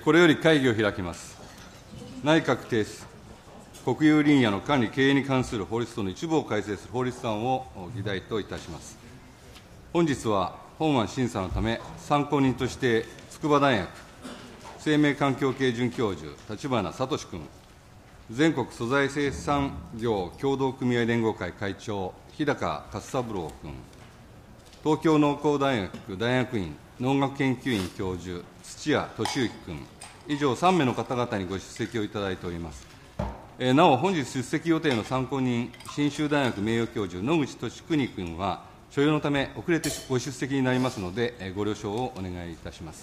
これより会議を開きます。内閣提出、国有林野の管理・経営に関する法律等の一部を改正する法律案を議題といたします。本日は本案審査のため、参考人として筑波大学生命環境系准教授、立花聡君、全国素材生産業協同組合連合会会長、日高勝三郎君、東京農工大学大学院農学研究院教授、土屋敏之君、以上3名の方々にご出席をいただいております。なお、本日出席予定の参考人、信州大学名誉教授、野口俊邦君は、所要のため遅れてご出席になりますので、ご了承をお願いいたします。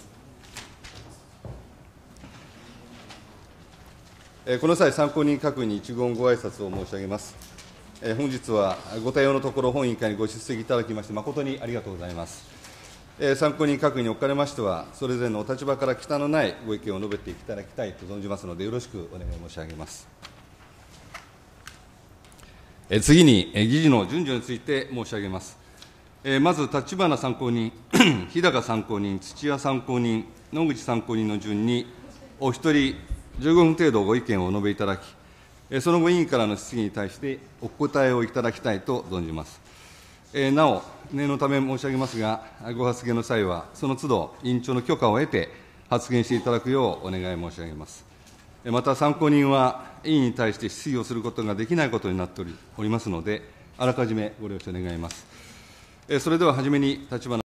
この際、参考人各に一言ご挨拶を申し上げます。本日はご多様のところ、本委員会にご出席いただきまして、誠にありがとうございます。参考人各におかれましては、それぞれのお立場から忌憚のないご意見を述べていただきたいと存じますので、よろしくお願い申し上げます。次に、議事の順序について申し上げます。まず、立花参考人、日高参考人、土屋参考人、野口参考人の順に、お一人15分程度ご意見をお述べいただき、その後、委員からの質疑に対してお答えをいただきたいと存じます。なお、念のため申し上げますが、ご発言の際は、その都度、委員長の許可を得て、発言していただくようお願い申し上げます。また、参考人は、委員に対して質疑をすることができないことになっておりますので、あらかじめご了承願います。それでは、はじめに立花